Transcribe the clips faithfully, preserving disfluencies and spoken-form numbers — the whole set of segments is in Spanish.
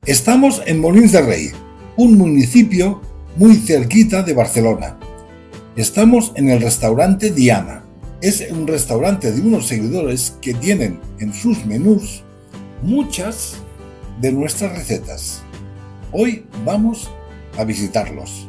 Estamos en Molins de Rei, un municipio muy cerquita de Barcelona. Estamos en el restaurante Diana. Es un restaurante de unos seguidores que tienen en sus menús muchas de nuestras recetas. Hoy vamos a visitarlos.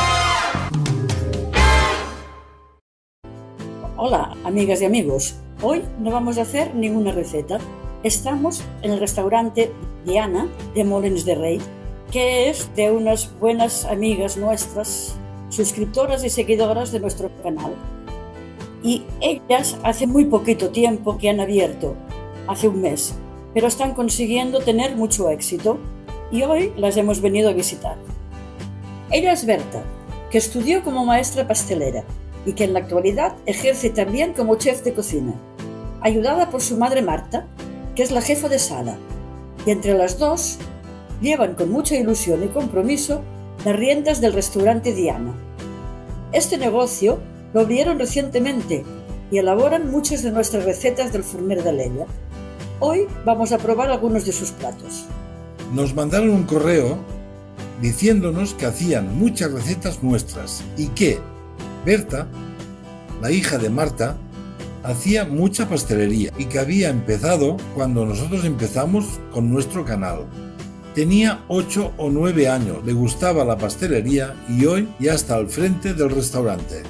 Hola, amigas y amigos. Hoy no vamos a hacer ninguna receta. Estamos en el restaurante Diana de Molins de Rei, que es de unas buenas amigas nuestras, suscriptoras y seguidoras de nuestro canal. Y ellas hace muy poquito tiempo que han abierto, hace un mes, pero están consiguiendo tener mucho éxito y hoy las hemos venido a visitar. Ella es Berta, que estudió como maestra pastelera y que en la actualidad ejerce también como chef de cocina, ayudada por su madre Marta, que es la jefa de sala, y entre las dos llevan con mucha ilusión y compromiso las riendas del restaurante Diana. Este negocio lo abrieron recientemente y elaboran muchas de nuestras recetas del forner de leña. Hoy vamos a probar algunos de sus platos. Nos mandaron un correo diciéndonos que hacían muchas recetas nuestras y que Berta, la hija de Marta, hacía mucha pastelería y que había empezado cuando nosotros empezamos con nuestro canal. Tenía ocho o nueve años, le gustaba la pastelería y hoy ya está al frente del restaurante.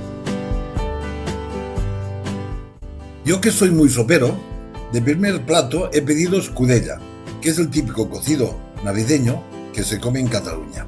Yo, que soy muy sopero, de primer plato he pedido escudella, que es el típico cocido navideño que se come en Cataluña.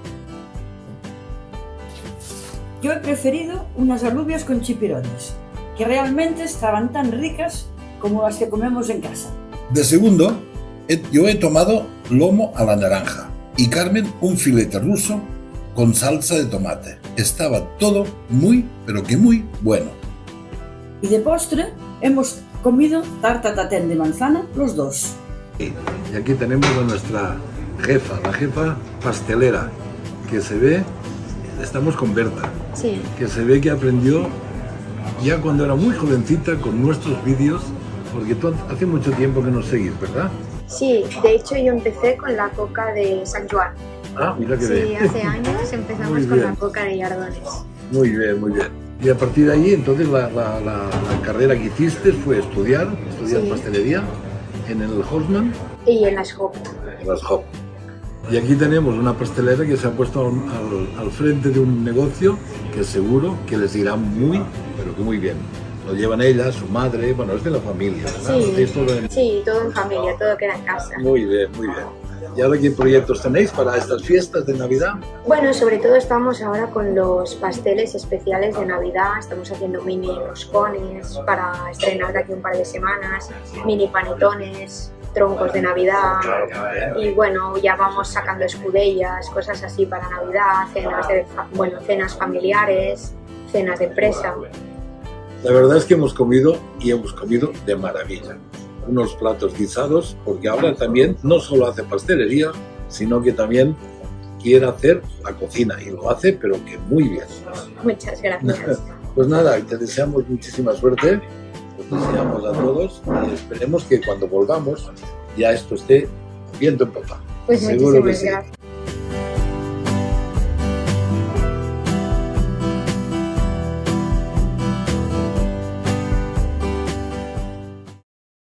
Yo he preferido unas alubias con chipirones, que realmente estaban tan ricas como las que comemos en casa. De segundo, yo he tomado lomo a la naranja y Carmen un filete ruso con salsa de tomate. Estaba todo muy, pero que muy bueno. Y de postre hemos comido tarta tatén de manzana los dos. Y aquí tenemos a nuestra jefa, la jefa pastelera, que se ve, estamos con Berta, sí, que se ve que aprendió ya cuando era muy jovencita con nuestros vídeos, porque tú hace mucho tiempo que nos seguís, ¿verdad? Sí, de hecho yo empecé con la coca de San Juan. Ah, mira que sí, bien. Sí, hace años empezamos con la coca de Yardones. Muy bien, muy bien. Y a partir de ahí, entonces, la, la, la, la carrera que hiciste fue estudiar, estudiar sí. pastelería en el Haussmann. Y en las Hop. En las Hop. Y aquí tenemos una pastelera que se ha puesto al, al, al frente de un negocio que seguro que les irá muy, pero que muy bien. Lo llevan ella, su madre, bueno, es de la familia, ¿verdad? Sí, todo en... sí, todo en familia, todo queda en casa. Muy bien, muy bien. ¿Y ahora qué proyectos tenéis para estas fiestas de Navidad? Bueno, sobre todo estamos ahora con los pasteles especiales de Navidad, estamos haciendo mini roscones para estrenar de aquí un par de semanas, mini panetones, troncos de Navidad y bueno, ya vamos sacando escudellas, cosas así para Navidad, cenas, de, bueno, cenas familiares, cenas de empresa. La verdad es que hemos comido y hemos comido de maravilla. Unos platos guisados, porque ahora también no solo hace pastelería, sino que también quiere hacer la cocina y lo hace, pero que muy bien. Muchas gracias. Pues nada, te deseamos muchísima suerte, os deseamos a todos y esperemos que cuando volvamos ya esto esté viento en popa. Pues seguro que muchísimas sí. gracias.